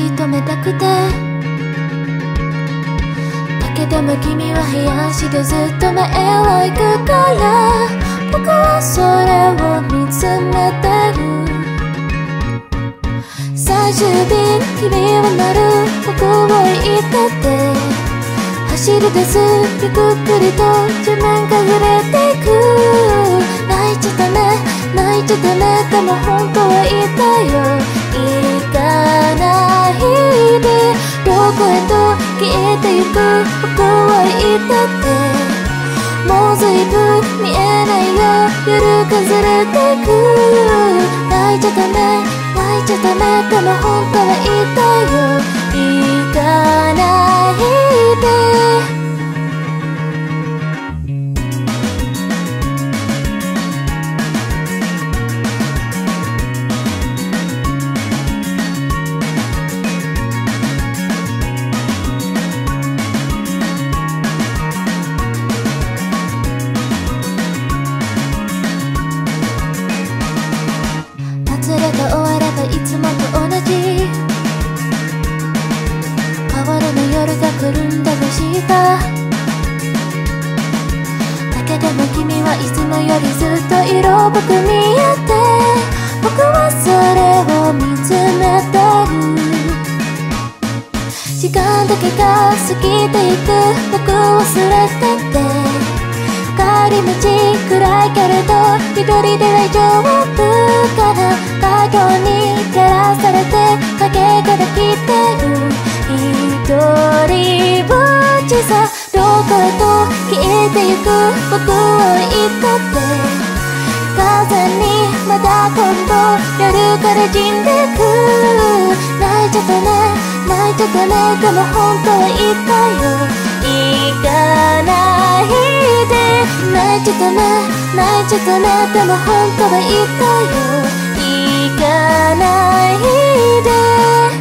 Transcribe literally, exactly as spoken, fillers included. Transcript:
い止めたくて、だけども君は部屋足でずっと前を行くから、僕はそれを見つめてる。最終便君はなる僕を言ってて、走り出すゆっくりと地面が揺れていく。泣いちゃダメ泣いちゃダメ、でも本当は言ったよ。行かないでどこへと消えてゆく僕は言ってて、もうずいぶん見えないよ夜崩れてく。泣いちゃダメ泣いちゃダメ、でも本当は言ったよ。行かないで。夏れた終わればいつもと同じ変わらぬ夜が来るんだとした。だけども君はいつもよりずっと色濃く見えて、僕はそれを見つめてる。時間だけが過ぎていく僕を忘れてて、帰り道暗いけれど一人で大丈夫かな。太陽に照らされて影ができてる。一人ぼっちさ、どこへと消えてゆく僕を言ったって、風にまた今度夜から死んでく。泣いちゃダメ泣いちゃダメ、でも本当は言ったよ。行かないで。泣いちゃダメ泣いちゃダメ、でも本当は言ったよ。行かないで。